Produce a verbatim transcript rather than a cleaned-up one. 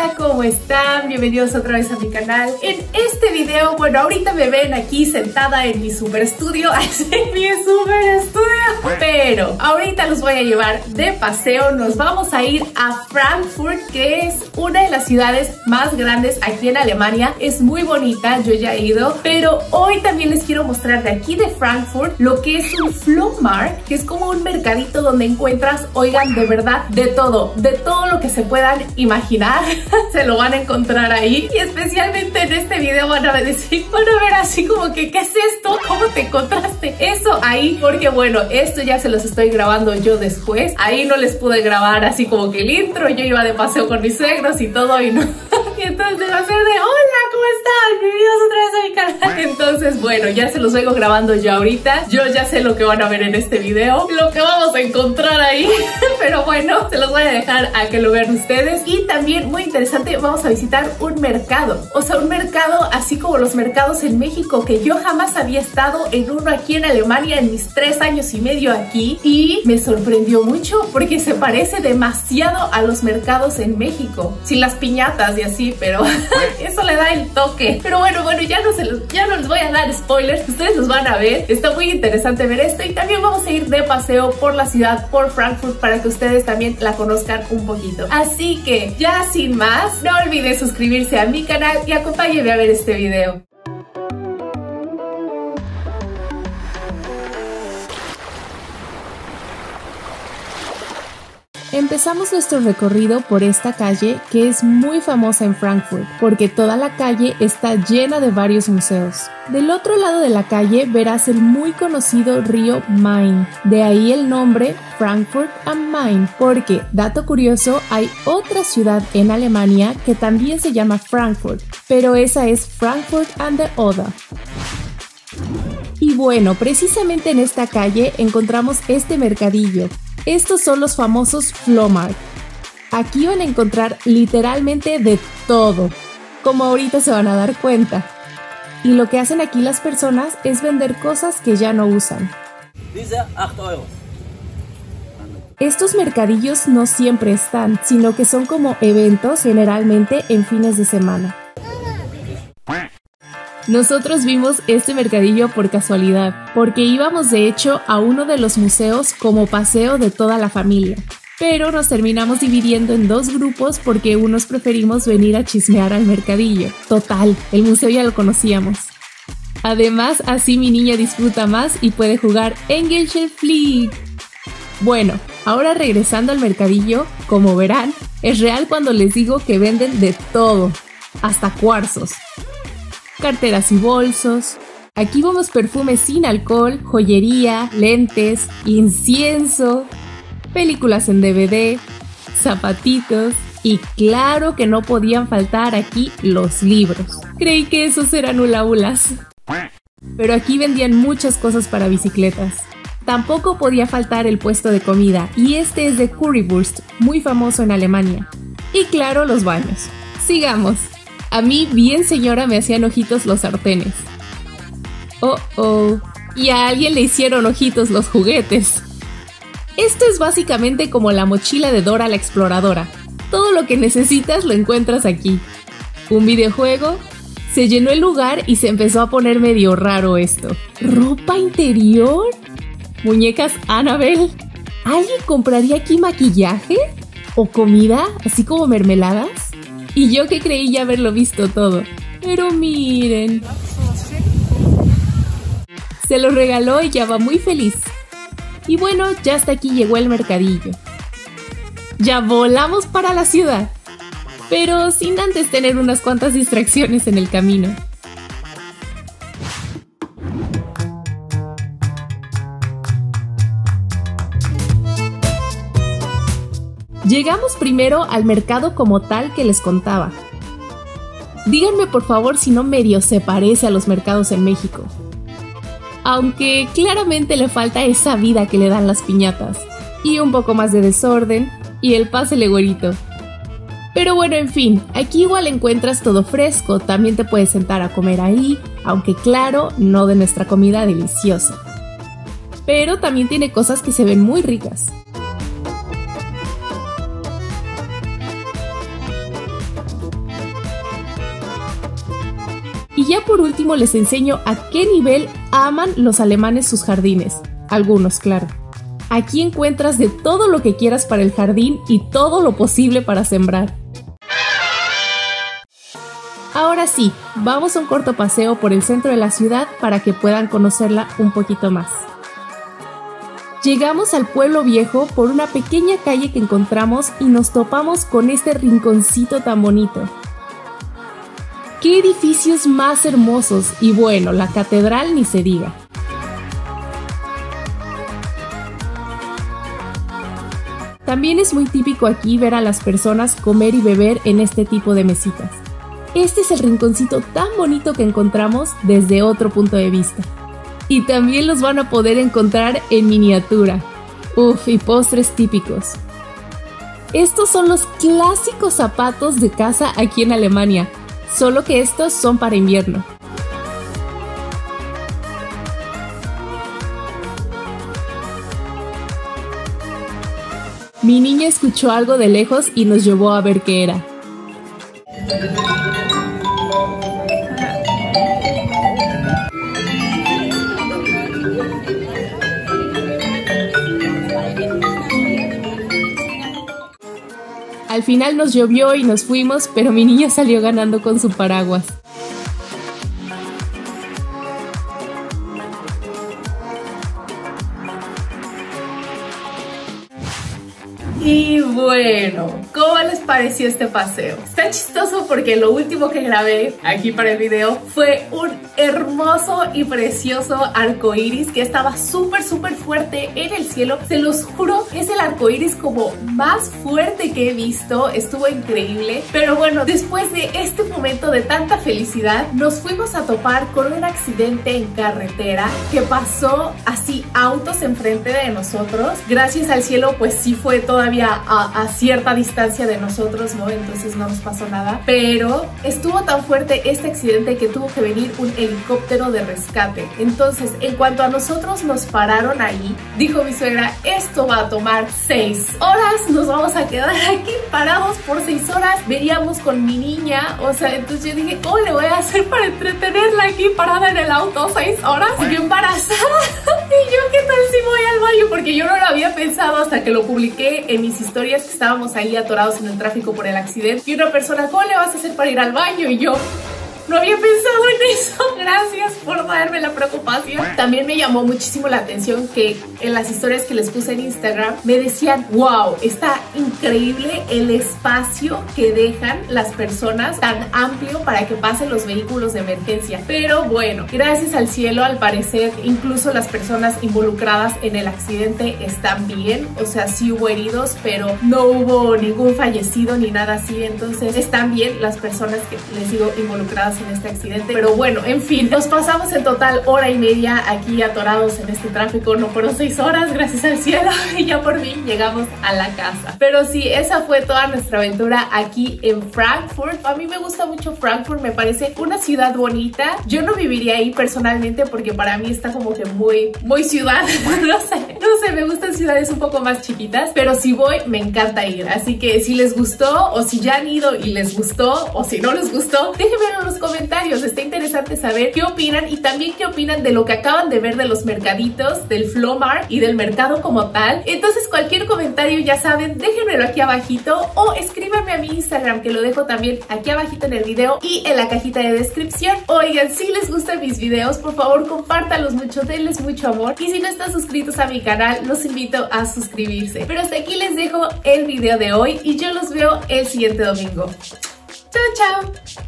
Hola, ¿cómo están? Bienvenidos otra vez a mi canal. En este video, bueno, ahorita me ven aquí sentada en mi super estudio, en mi super estudio, pero ahorita los voy a llevar de paseo. Nos vamos a ir a Frankfurt, que es una de las ciudades más grandes aquí en Alemania. Es muy bonita, yo ya he ido, pero hoy también les quiero mostrar de aquí de Frankfurt lo que es un Flohmarkt, que es como un mercadito donde encuentras, oigan, de verdad, de todo, de todo lo que se puedan imaginar, se lo van a encontrar ahí. Y especialmente en este video van a decir, van a ver así como que, ¿qué es esto? ¿Cómo te encontraste eso ahí? Porque bueno, esto ya se los estoy grabando yo después. Ahí no les pude grabar así como que el intro, yo iba de paseo con mis suegros y todo y no. Y entonces va a ser de, hola, ¿cómo están? Bienvenidos otra vez a mi canal. Entonces, bueno, ya se los vengo grabando yo ahorita. Yo ya sé lo que van a ver en este video, lo que vamos a encontrar ahí. Pero bueno, se los voy a dejar a que lo vean ustedes. Y también, muy interesante, vamos a visitar un mercado. O sea, un mercado así como los mercados en México, que yo jamás había estado en uno aquí en Alemania en mis tres años y medio aquí. Y me sorprendió mucho porque se parece demasiado a los mercados en México. Sin las piñatas y así, pero eso le da el toque. Pero bueno, bueno, ya no, se los, ya no les voy a dar spoilers, ustedes los van a ver. Está muy interesante ver esto y también vamos a ir de paseo por la ciudad, por Frankfurt, para que ustedes también la conozcan un poquito. Así que ya sin más, no olviden suscribirse a mi canal y acompáñenme a ver este video. Empezamos nuestro recorrido por esta calle que es muy famosa en Frankfurt porque toda la calle está llena de varios museos. Del otro lado de la calle verás el muy conocido río Main, de ahí el nombre Frankfurt am Main, porque, dato curioso, hay otra ciudad en Alemania que también se llama Frankfurt, pero esa es Frankfurt an der Oder. Y bueno, precisamente en esta calle encontramos este mercadillo. Estos son los famosos Flohmarkt. Aquí van a encontrar literalmente de todo, como ahorita se van a dar cuenta. Y lo que hacen aquí las personas es vender cosas que ya no usan. Estos mercadillos no siempre están, sino que son como eventos generalmente en fines de semana. Nosotros vimos este mercadillo por casualidad, porque íbamos de hecho a uno de los museos como paseo de toda la familia. Pero nos terminamos dividiendo en dos grupos porque unos preferimos venir a chismear al mercadillo. Total, el museo ya lo conocíamos. Además, así mi niña disfruta más y puede jugar Engelsche Flieg. Bueno, ahora regresando al mercadillo, como verán, es real cuando les digo que venden de todo, hasta cuarzos. Carteras y bolsos. Aquí vemos perfumes sin alcohol, joyería, lentes, incienso, películas en D V D, zapatitos y claro que no podían faltar aquí los libros. Creí que esos eran hula hulas. Pero aquí vendían muchas cosas para bicicletas. Tampoco podía faltar el puesto de comida y este es de Currywurst, muy famoso en Alemania. Y claro, los baños. Sigamos. A mí, bien señora, me hacían ojitos los sartenes. Oh, oh. Y a alguien le hicieron ojitos los juguetes. Esto es básicamente como la mochila de Dora la Exploradora. Todo lo que necesitas lo encuentras aquí. Un videojuego. Se llenó el lugar y se empezó a poner medio raro esto. ¿Ropa interior? ¿Muñecas Annabelle? ¿Alguien compraría aquí maquillaje? ¿O comida? ¿Así como mermeladas? Y yo que creí ya haberlo visto todo. Pero miren. Se lo regaló y ya va muy feliz. Y bueno, ya hasta aquí llegó el mercadillo. Ya volamos para la ciudad. Pero sin antes tener unas cuantas distracciones en el camino. Llegamos primero al mercado como tal que les contaba. Díganme por favor si no medio se parece a los mercados en México. Aunque claramente le falta esa vida que le dan las piñatas. Y un poco más de desorden. Y el pásele güerito. Pero bueno, en fin, aquí igual encuentras todo fresco. También te puedes sentar a comer ahí. Aunque claro, no de nuestra comida deliciosa. Pero también tiene cosas que se ven muy ricas. Y ya por último les enseño a qué nivel aman los alemanes sus jardines. Algunos, claro. Aquí encuentras de todo lo que quieras para el jardín y todo lo posible para sembrar. Ahora sí, vamos a un corto paseo por el centro de la ciudad para que puedan conocerla un poquito más. Llegamos al pueblo viejo por una pequeña calle que encontramos y nos topamos con este rinconcito tan bonito. ¡Qué edificios más hermosos! Y bueno, la catedral ni se diga. También es muy típico aquí ver a las personas comer y beber en este tipo de mesitas. Este es el rinconcito tan bonito que encontramos desde otro punto de vista. Y también los van a poder encontrar en miniatura. Uf, y postres típicos. Estos son los clásicos zapatos de casa aquí en Alemania, solo que estos son para invierno. Mi niña escuchó algo de lejos y nos llevó a ver qué era. Al final nos llovió y nos fuimos, pero mi niña salió ganando con su paraguas. Y bueno, ¿cómo les pareció este paseo? Está chistoso porque lo último que grabé aquí para el video fue un hermoso y precioso arco iris que estaba súper súper fuerte en el cielo. Se los juro, es el arco iris como más fuerte que he visto. Estuvo increíble. Pero bueno, después de este momento de tanta felicidad, nos fuimos a topar con un accidente en carretera que pasó así autos enfrente de nosotros. Gracias al cielo, pues sí fue todavía A, a cierta distancia de nosotros, ¿no? Entonces no nos pasó nada, pero estuvo tan fuerte este accidente que tuvo que venir un helicóptero de rescate. Entonces, en cuanto a nosotros nos pararon ahí, dijo mi suegra, esto va a tomar seis horas, nos vamos a quedar aquí parados por seis horas, veníamos con mi niña, o sea, entonces yo dije, ¿cómo le voy a hacer para entretenerla aquí parada en el auto seis horas? Y yo embarazada, y yo, ¿qué tal si voy al baño? Porque yo no lo había pensado hasta que lo publiqué en mis historias, que estábamos ahí atorados en el tráfico por el accidente, y una persona, ¿cómo le vas a hacer para ir al baño? Y yo, no había pensado en eso. Gracias por darme la preocupación. También me llamó muchísimo la atención que en las historias que les puse en Instagram me decían, wow, está increíble el espacio que dejan las personas, tan amplio para que pasen los vehículos de emergencia. Pero bueno, gracias al cielo, al parecer incluso las personas involucradas en el accidente están bien. O sea, sí hubo heridos, pero no hubo ningún fallecido ni nada así. Entonces están bien las personas que, les digo, involucradas en este accidente. Pero bueno, en fin, nos pasamos en total hora y media aquí atorados en este tráfico. No fueron seis horas, gracias al cielo, y ya por fin llegamos a la casa. Pero sí, esa fue toda nuestra aventura aquí en Frankfurt. A mí me gusta mucho Frankfurt, me parece una ciudad bonita. Yo no viviría ahí personalmente porque para mí está como que muy, muy ciudad. No sé, no sé, me gustan ciudades un poco más chiquitas, pero si voy, me encanta ir. Así que si les gustó, o si ya han ido y les gustó, o si no les gustó, déjenme en los comentarios. Está interesante saber qué opinan y también qué opinan de lo que acaban de ver de los mercaditos, del Flohmarkt y del mercado como tal. Entonces cualquier comentario, ya saben, déjenmelo aquí abajito o escríbanme a mi Instagram, que lo dejo también aquí abajito en el video y en la cajita de descripción. Oigan, si les gustan mis videos, por favor compártanlos mucho, denles mucho amor, y si no están suscritos a mi canal, los invito a suscribirse. Pero hasta aquí les dejo el video de hoy y yo los veo el siguiente domingo. Chao, chao.